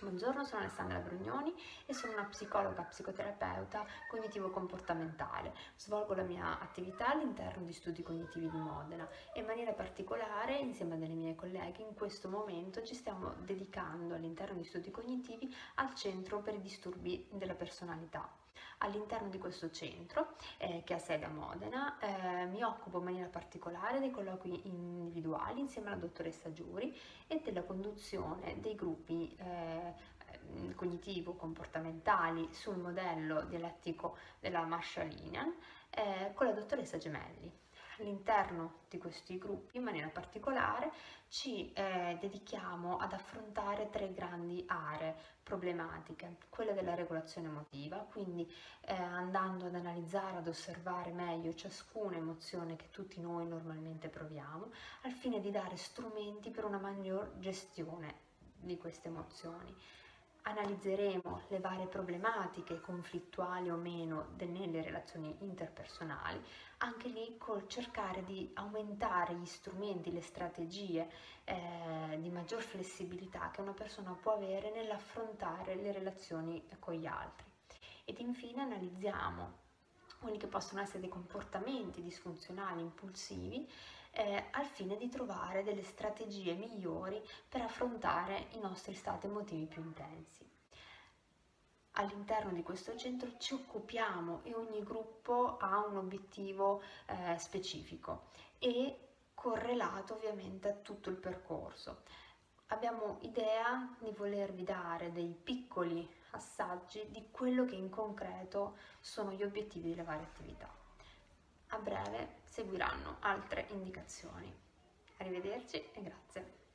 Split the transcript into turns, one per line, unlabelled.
Buongiorno, sono Alessandra Brugnoni e sono una psicologa psicoterapeuta cognitivo-comportamentale. Svolgo la mia attività all'interno di Studi Cognitivi di Modena e in maniera particolare, insieme a delle mie colleghe, in questo momento ci stiamo dedicando all'interno di Studi Cognitivi al Centro per i disturbi della personalità. All'interno di questo centro, che ha sede a Modena, mi occupo in maniera particolare dei colloqui individuali insieme alla dottoressa Giuri e della conduzione dei gruppi cognitivo-comportamentali sul modello dialettico della Marshallinian con la dottoressa Gemelli. All'interno di questi gruppi, in maniera particolare, ci dedichiamo ad affrontare tre grandi aree problematiche: quella della regolazione emotiva, quindi andando ad analizzare, ad osservare meglio ciascuna emozione che tutti noi normalmente proviamo, al fine di dare strumenti per una maggior gestione di queste emozioni. Analizzeremo le varie problematiche, conflittuali o meno, nelle relazioni interpersonali, anche lì col cercare di aumentare gli strumenti, le strategie di maggior flessibilità che una persona può avere nell'affrontare le relazioni con gli altri. Ed infine analizziamo quelli che possono essere dei comportamenti disfunzionali impulsivi al fine di trovare delle strategie migliori per affrontare i nostri stati emotivi più intensi. All'interno di questo centro ci occupiamo e ogni gruppo ha un obiettivo specifico e correlato ovviamente a tutto il percorso. Abbiamo idea di volervi dare dei piccoli assaggi di quello che in concreto sono gli obiettivi delle varie attività. A breve seguiranno altre indicazioni. Arrivederci e grazie.